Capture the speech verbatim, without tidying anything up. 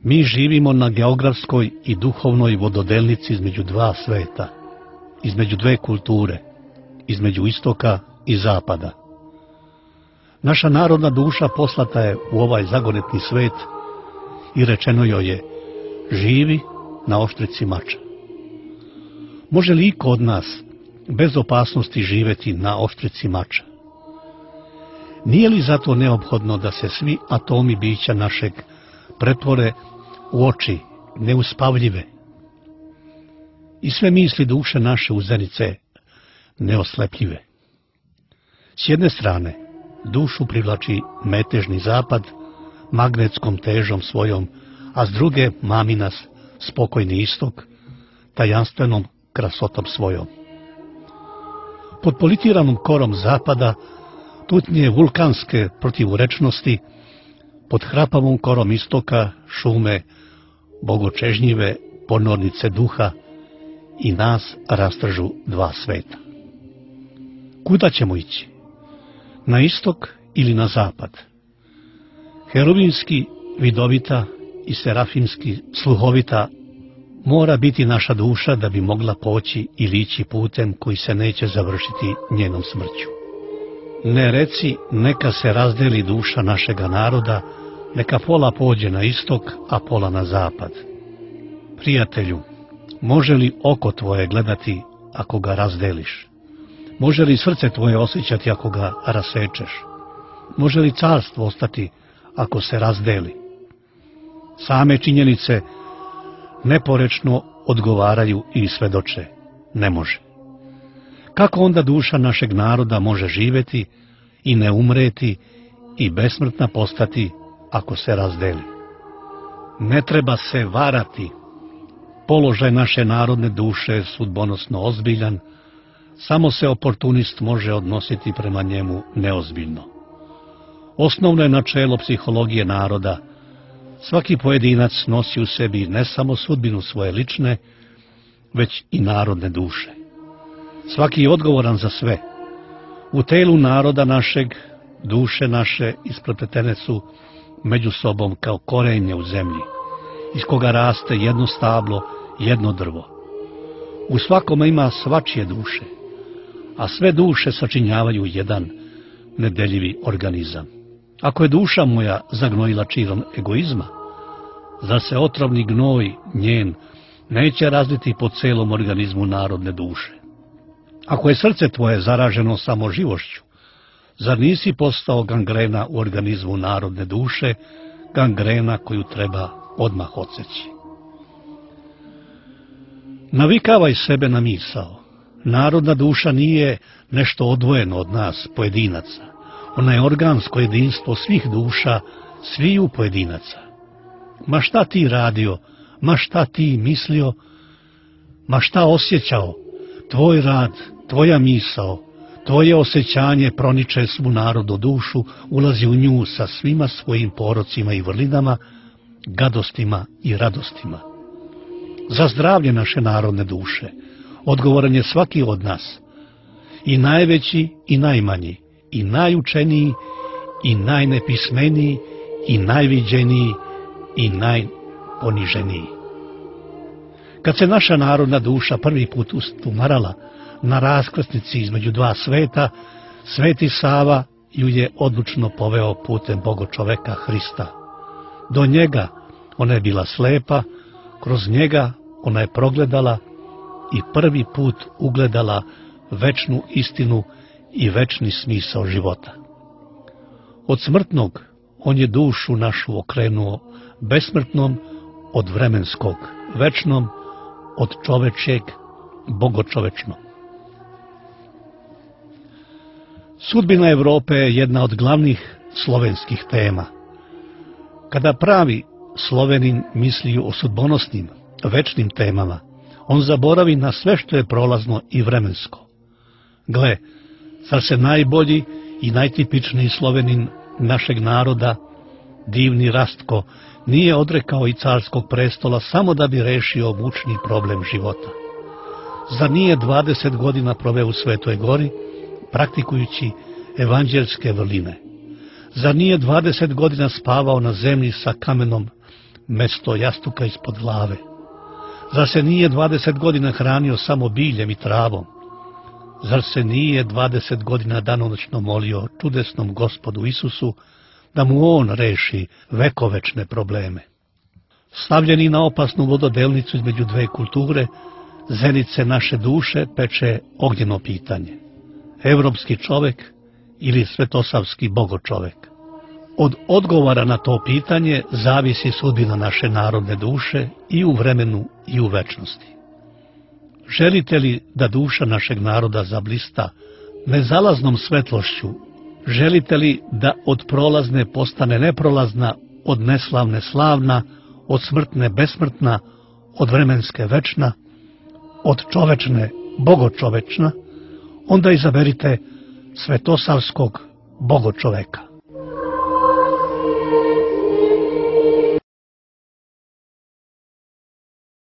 Mi živimo na geografskoj i duhovnoj vododelnici između dva sveta, između dve kulture, između istoka i zapada. Naša narodna duša poslata je u ovaj zagonetni svet i rečeno joj je: živi na oštrici mača. Može li iko od nas bez opasnosti živeti na oštrici mača? Nije li zato neophodno da se svi atomi bića našeg pretvore u oči neuspavljive i sve misli duše naše u zenice neoslepljive? S jedne strane, dušu privlači metežni zapad magnetskom težom svojom, a s druge mami nas spokojni istok tajanstvenom krasotom svojom. Pod politiranom korom zapada tutnje vulkanske protivurečnosti, pod hrapavom korom istoka šume bogočežnjive ponornice duha i nas rastržu dva sveta. Kuda ćemo ići? Na istok ili na zapad? Herubinski vidovita i serafimski sluhovita mora biti naša duša da bi mogla poći ili ići putem koji se neće završiti njenom smrću. Ne reci neka se razdeli duša našega naroda, neka pola pođe na istok, a pola na zapad. Prijatelju, može li oko tvoje gledati ako ga razdeliš? Može li srce tvoje osjećati ako ga rasečeš? Može li carstvo ostati ako se razdeli? Same činjenice neporečno odgovaraju i svedoče: ne može. Kako onda duša našeg naroda može živjeti i ne umreti i besmrtna postati ako se razdeli? Ne treba se varati. Položaj naše narodne duše je sudbonosno ozbiljan, samo se oportunist može odnositi prema njemu neozbiljno. Osnovno je načelo psihologije naroda: svaki pojedinac nosi u sebi ne samo sudbinu svoje lične, već i narodne duše. Svaki je odgovoran za sve. U telu naroda našeg, duše naše isprepletene su među sobom kao korenje u zemlji, iz koga raste jedno stablo, jedno drvo. U svakome ima svačije duše, a sve duše sačinjavaju jedan nedeljivi organizam. Ako je duša moja zagnojila čirom egoizma, zar se otrovni gnoj njen neće razliti po celom organizmu narodne duše? Ako je srce tvoje zaraženo samo živošću, zar nisi postao gangrena u organizmu narodne duše, gangrena koju treba odmah odseći? Navikavaj sebe na misao. Narodna duša nije nešto odvojeno od nas, pojedinaca. Ona je organsko jedinstvo svih duša, sviju pojedinaca. Ma šta ti radio, ma šta ti mislio, ma šta osjećao, tvoj rad, tvoja misao, tvoje osjećanje proniče svu narodu dušu, ulazi u nju sa svima svojim porocima i vrlinama, gadostima i radostima. Za zdravlje naše narodne duše odgovoran je svaki od nas, i najveći i najmanji, i najučeniji i najnepismeniji i najviđeniji i najponiženiji. Kad se naša narodna duša prvi put ustumarala na raskrsnici između dva sveta, Sveti Sava ju je odlučno poveo putem Bogočoveka Hrista. Do njega ona je bila slepa, kroz njega ona je progledala i prvi put ugledala večnu istinu i večni smisao života. Od smrtnog on je dušu našu okrenuo besmrtnom, od vremenskog večnom, od čovečjeg bogočovečnom. Sudbina Evrope je jedna od glavnih slovenskih tema. Kada pravi Slovenin misli o sudbonosnim, večnim temama, on zaboravi na sve što je prolazno i vremensko. Gle, zar se najbolji i najtipičniji Slovenin našeg naroda, divni Rastko, nije odrekao i carskog prestola samo da bi rešio mučni problem života? Zar nije dvadeset godina proveo u Svetoj Gori, praktikujući evanđelske vrline? Zar nije dvadeset godina spavao na zemlji sa kamenom mesto jastuka ispod glave? Zar se nije dvadeset godina hranio samo biljem i travom? Zar se nije dvadeset godina danonoćno molio čudesnom Gospodu Isusu da mu on reši vekovečne probleme? Stavljeni na opasnu vododelnicu između dve kulture, zenice naše duše peče ognjeno pitanje. Evropski čovek ili svetosavski bogočovek? Od odgovora na to pitanje zavisi sudbina naše narodne duše i u vremenu i u večnosti. Želite li da duša našeg naroda zablista nezalaznom svetlošću? Želite li da od prolazne postane neprolazna, od neslavne slavna, od smrtne besmrtna, od vremenske večna, od čovečne bogočovečna? Onda izaberite svetosavskog bogočoveka.